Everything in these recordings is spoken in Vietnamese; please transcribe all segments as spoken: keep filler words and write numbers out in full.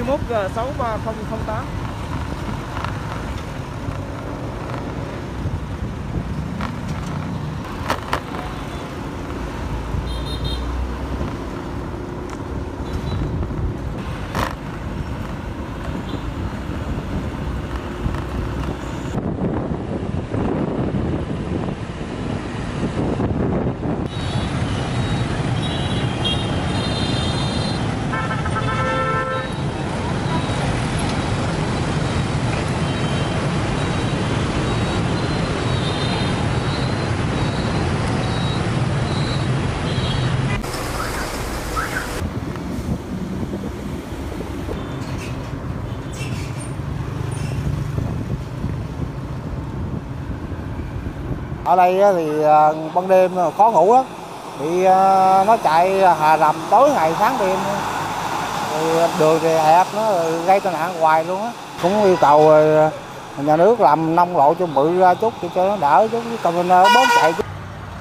mốt sáu ba không không tám. Ở đây thì ban đêm khó ngủ lắm, bị nó chạy hà rầm tối ngày sáng đêm, rồi đường thì hẹp, nó gây tai nạn hoài luôn á. Cũng yêu cầu nhà nước làm nông lộ cho bự ra chút để cho nó đỡ chút, container bớt chạy chút.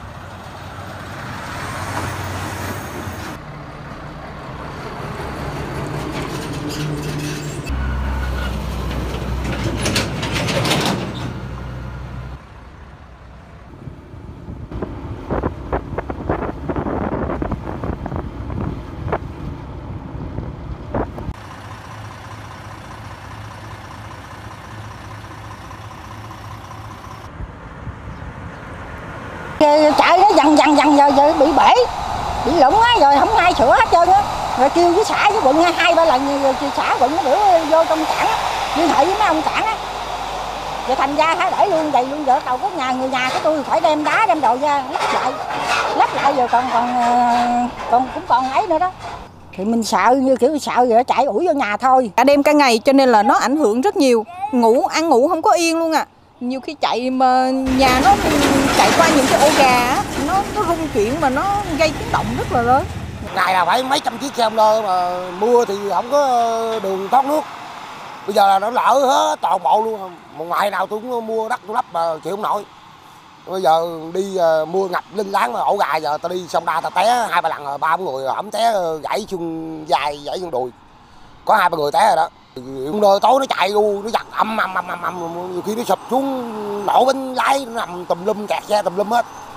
Chạy nó dằn dằn dằn giờ, giờ bị bể, bị lủng á, rồi không ai sửa hết trơn á. Rồi kêu với xã với quận hai ba lần, rồi xã quận nó đưa vô trong cảng á, liên hệ với mấy ông cảng á. Rồi thành ra hả để luôn vậy luôn, giờ đầu có nhà người nhà của tôi phải đem đá đem đồ ra lắp lại, lắp lại rồi còn còn còn cũng còn ấy nữa đó. Thì mình sợ như kiểu sợ rồi chạy ủi vô nhà thôi. Cả đêm cả ngày cho nên là nó ảnh hưởng rất nhiều, ngủ ăn ngủ không có yên luôn à. Nhiều khi chạy mà nhà nó chạy qua những cái ô gà á, nó, nó rung chuyển mà nó gây tiếng động rất là lớn. Ngày là phải mấy trăm chiếc xe lơ, mà mưa thì không có đường thoát nước. Bây giờ là nó lỡ hết toàn bộ luôn. Một ngày nào tôi cũng mua đất tôi lắp mà chịu không nổi. Bây giờ đi mua ngập linh láng mà ổ gà, giờ ta đi xong đa ta té hai ba lần rồi, ba bốn người ổng té gãy xương vai, gãy xương đùi. Có hai ba người té rồi đó. Nơi tối nó chạy luôn, nó giật ầm ầm ầm ầm ầm, nhiều khi nó sụp xuống nổ bánh lái, nó nằm tùm lum, kẹt xe tùm lum hết.